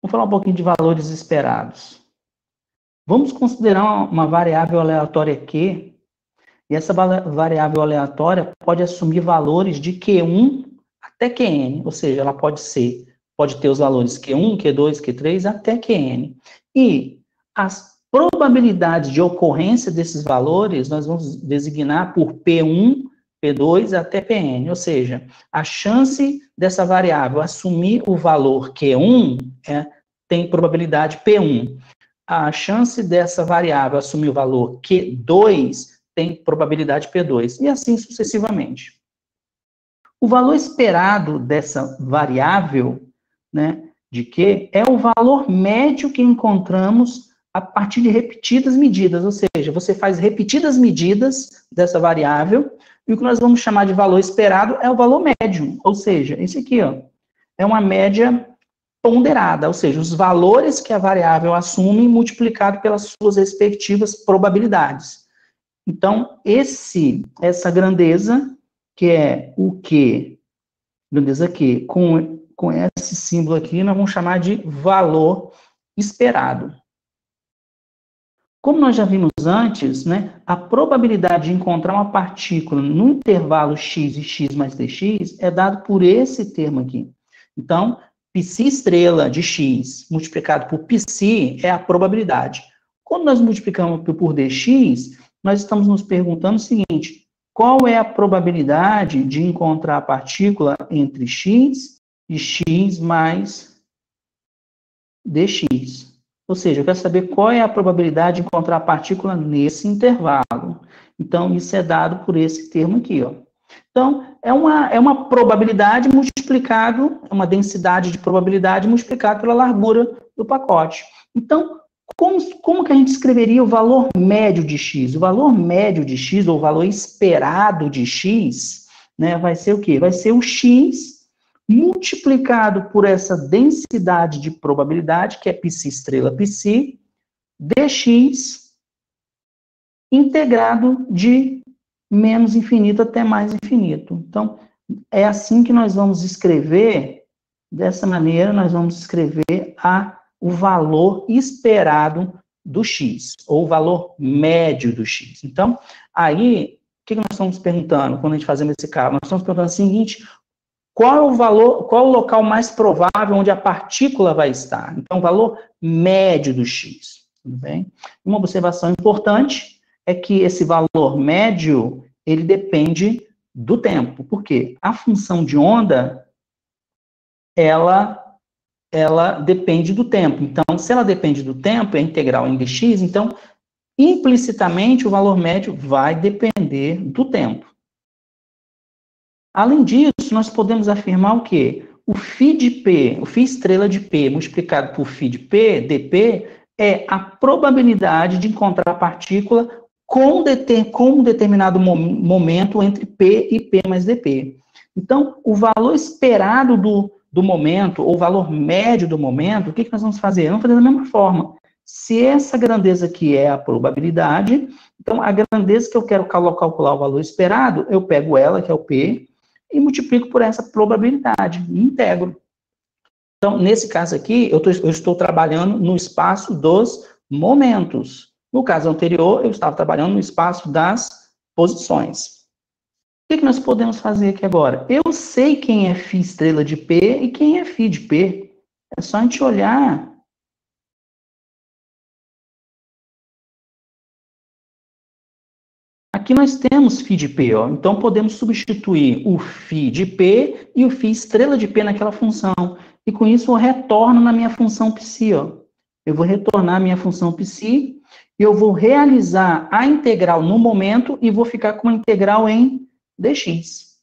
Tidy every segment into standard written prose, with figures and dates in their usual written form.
Vamos falar um pouquinho de valores esperados. Vamos considerar uma variável aleatória Q, e essa variável aleatória pode assumir valores de Q1 até Qn, ou seja, ela pode ter os valores Q1, Q2, Q3 até Qn. E as probabilidades de ocorrência desses valores nós vamos designar por P1, P2 até Pn, ou seja, a chance dessa variável assumir o valor Q1 tem probabilidade P1. A chance dessa variável assumir o valor Q2 tem probabilidade P2, e assim sucessivamente. O valor esperado dessa variável, né, de Q, é o valor médio que encontramos a partir de repetidas medidas, ou seja, você faz repetidas medidas dessa variável, e o que nós vamos chamar de valor esperado é o valor médio, ou seja, esse aqui, ó, é uma média ponderada, ou seja, os valores que a variável assume multiplicado pelas suas respectivas probabilidades. Então, essa grandeza, que é o Q, grandeza Q, com esse símbolo aqui, nós vamos chamar de valor esperado. Como nós já vimos antes, né, a probabilidade de encontrar uma partícula no intervalo x e x mais dx é dado por esse termo aqui. Então, π estrela de x multiplicado por π é a probabilidade. Quando nós multiplicamos por dx, nós estamos nos perguntando o seguinte: qual é a probabilidade de encontrar a partícula entre x e x mais dx? Ou seja, eu quero saber qual é a probabilidade de encontrar a partícula nesse intervalo. Então, isso é dado por esse termo aqui, ó. Então, é uma probabilidade multiplicado, é uma densidade de probabilidade multiplicado pela largura do pacote. Então, como que a gente escreveria o valor médio de x? O valor médio de x, ou o valor esperado de x, né, vai ser o quê? Vai ser o x multiplicado por essa densidade de probabilidade, que é π estrela π, dx, integrado de menos infinito até mais infinito. Então, é assim que nós vamos escrever, dessa maneira, nós vamos escrever o valor esperado do x, ou o valor médio do x. Então, aí, o que nós estamos perguntando quando a gente fazemos esse cálculo? Nós estamos perguntando o seguinte: qual é o valor, qual é o local mais provável onde a partícula vai estar? Então, o valor médio do x, tudo bem? Uma observação importante é que esse valor médio, ele depende do tempo. Por quê? A função de onda, ela depende do tempo. Então, se ela depende do tempo, é integral em dx, então, implicitamente, o valor médio vai depender do tempo. Além disso, nós podemos afirmar o quê? O φ de P, o φ estrela de P multiplicado por φ de P, dP, é a probabilidade de encontrar a partícula com um determinado momento entre P e P mais dP. Então, o valor esperado do momento, ou o valor médio do momento, o que nós vamos fazer? Vamos fazer da mesma forma. Se essa grandeza aqui é a probabilidade, então a grandeza que eu quero calcular o valor esperado, eu pego ela, que é o P, e multiplico por essa probabilidade, e integro. Então, nesse caso aqui, eu estou trabalhando no espaço dos momentos. No caso anterior, eu estava trabalhando no espaço das posições. O que nós podemos fazer aqui agora? Eu sei quem é φ estrela de P e quem é φ de P. É só a gente olhar. Aqui nós temos φ de P, ó. Então podemos substituir o φ de P e o φ estrela de P naquela função. E com isso eu retorno na minha função π, ó. Eu vou retornar a minha função π e eu vou realizar a integral no momento e vou ficar com a integral em dx.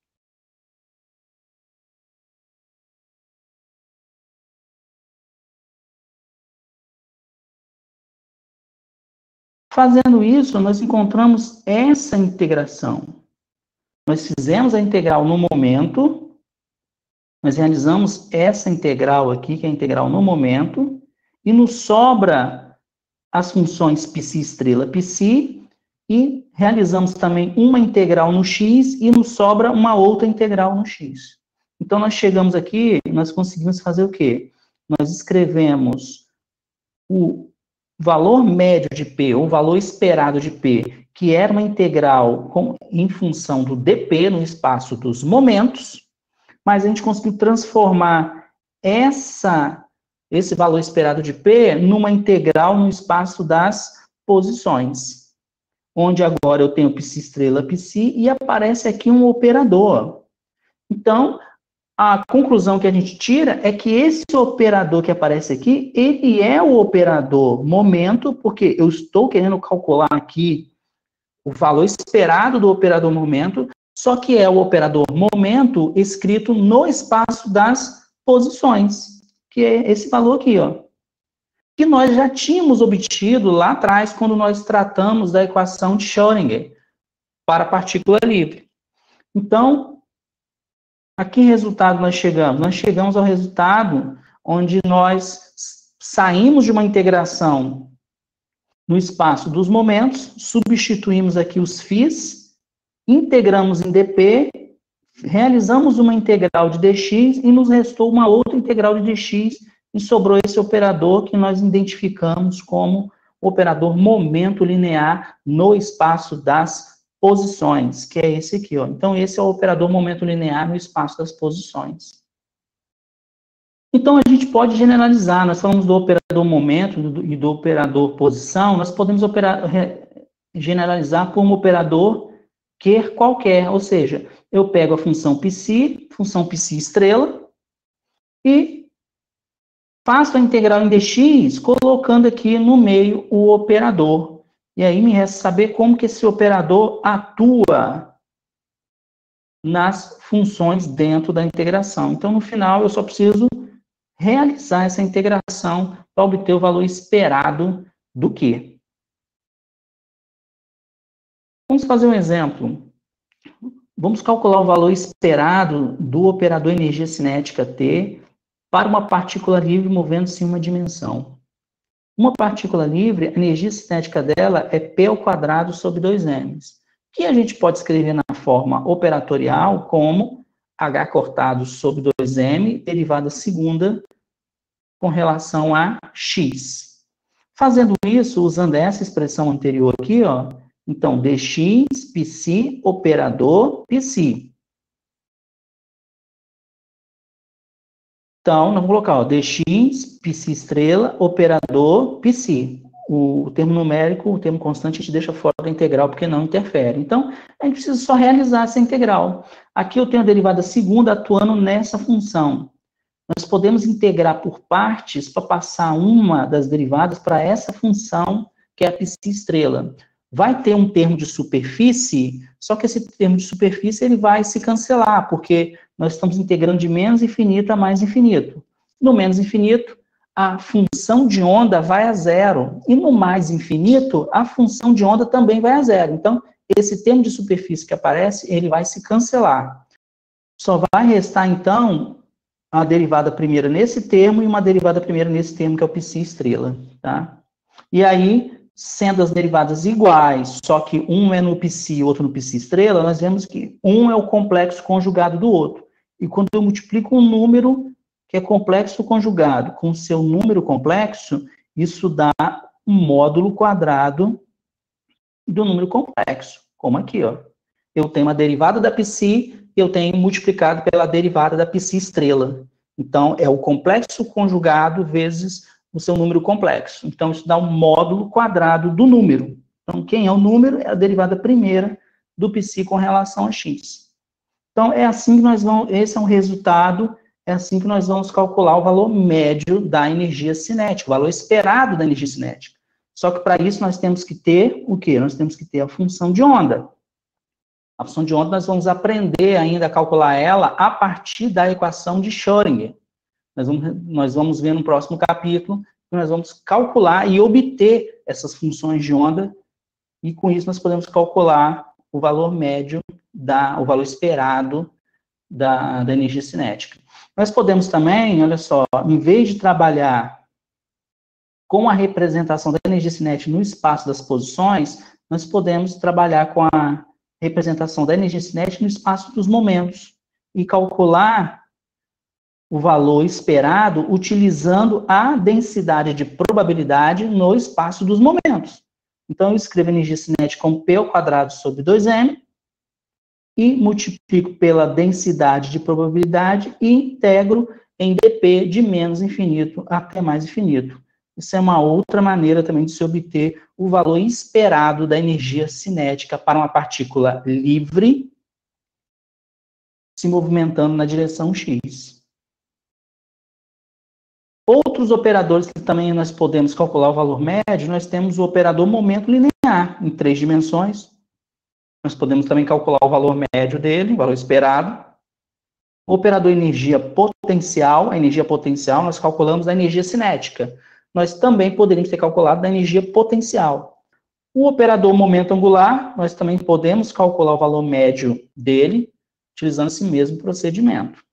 Fazendo isso, nós encontramos essa integração. Nós fizemos a integral no momento, nós realizamos essa integral aqui, que é a integral no momento, e nos sobra as funções π estrela π, e realizamos também uma integral no x, e nos sobra uma outra integral no x. Então, nós chegamos aqui, nós conseguimos fazer o quê? nós escrevemos o valor médio de P, ou valor esperado de P, que era uma integral em função do dp no espaço dos momentos, mas a gente conseguiu transformar esse valor esperado de P numa integral no espaço das posições, onde agora eu tenho psi estrela, psi, e aparece aqui um operador. Então, a conclusão que a gente tira é que esse operador que aparece aqui, ele é o operador momento, porque eu estou querendo calcular aqui o valor esperado do operador momento, só que é o operador momento escrito no espaço das posições, que é esse valor aqui, ó, que nós já tínhamos obtido lá atrás, quando nós tratamos da equação de Schrödinger para a partícula livre. Então, a que resultado nós chegamos? Nós chegamos ao resultado onde nós saímos de uma integração no espaço dos momentos, substituímos aqui os φs, integramos em dp, realizamos uma integral de dx e nos restou uma outra integral de dx e sobrou esse operador que nós identificamos como operador momento linear no espaço das posições, que é esse aqui, ó. Então, esse é o operador momento linear no espaço das posições. Então, a gente pode generalizar, nós falamos do operador momento e do operador posição, nós podemos generalizar por um operador qualquer, ou seja, eu pego a função psi estrela, e faço a integral em dx, colocando aqui no meio o operador. E aí me resta saber como que esse operador atua nas funções dentro da integração. Então, no final, eu só preciso realizar essa integração para obter o valor esperado do Q. Vamos fazer um exemplo. Vamos calcular o valor esperado do operador energia cinética T para uma partícula livre movendo-se em uma dimensão. Uma partícula livre, a energia cinética dela é P ao quadrado sobre 2m, que a gente pode escrever na forma operatorial como H cortado sobre 2m, derivada segunda, com relação a x. Fazendo isso, usando essa expressão anterior aqui, ó, então, dx, psi, operador, psi. Então, nós vamos colocar, ó, dx, psi estrela, operador, psi. O termo numérico, o termo constante, a gente deixa fora da integral, porque não interfere. Então, a gente precisa só realizar essa integral. Aqui eu tenho a derivada segunda atuando nessa função. Nós podemos integrar por partes para passar uma das derivadas para essa função, que é a psi estrela. Vai ter um termo de superfície, só que esse termo de superfície ele vai se cancelar, porque nós estamos integrando de menos infinito a mais infinito. No menos infinito, a função de onda vai a zero. E no mais infinito, a função de onda também vai a zero. Então, esse termo de superfície que aparece, ele vai se cancelar. Só vai restar, então, a derivada primeira nesse termo e uma derivada primeira nesse termo, que é o psi estrela. Tá? E aí, sendo as derivadas iguais, só que um é no psi e outro no psi estrela, nós vemos que um é o complexo conjugado do outro. E quando eu multiplico um número que é complexo conjugado com seu número complexo, isso dá um módulo quadrado do número complexo, como aqui, ó. Eu tenho uma derivada da psi e eu tenho multiplicado pela derivada da psi estrela. Então, é o complexo conjugado vezes o seu número complexo. Então, isso dá um módulo quadrado do número. Então, quem é o número é a derivada primeira do psi com relação a x. Então, é assim que nós vamos, esse é um resultado, é assim que nós vamos calcular o valor médio da energia cinética, o valor esperado da energia cinética. Só que para isso nós temos que ter o quê? Nós temos que ter a função de onda. A função de onda nós vamos aprender ainda a calcular ela a partir da equação de Schrödinger. Nós vamos ver no próximo capítulo, que nós vamos calcular e obter essas funções de onda, e com isso nós podemos calcular o valor médio, o valor esperado da energia cinética. Nós podemos também, olha só, em vez de trabalhar com a representação da energia cinética no espaço das posições, nós podemos trabalhar com a representação da energia cinética no espaço dos momentos e calcular o valor esperado utilizando a densidade de probabilidade no espaço dos momentos. Então, eu escrevo a energia cinética como P ao quadrado sobre 2m e multiplico pela densidade de probabilidade e integro em dp de menos infinito até mais infinito. Isso é uma outra maneira também de se obter o valor esperado da energia cinética para uma partícula livre se movimentando na direção x. Outros operadores que também nós podemos calcular o valor médio, nós temos o operador momento linear, em 3 dimensões. Nós podemos também calcular o valor médio dele, o valor esperado. O operador energia potencial, a energia potencial, nós calculamos a energia cinética. Nós também poderíamos ter calculado da energia potencial. O operador momento angular, nós também podemos calcular o valor médio dele, utilizando esse mesmo procedimento.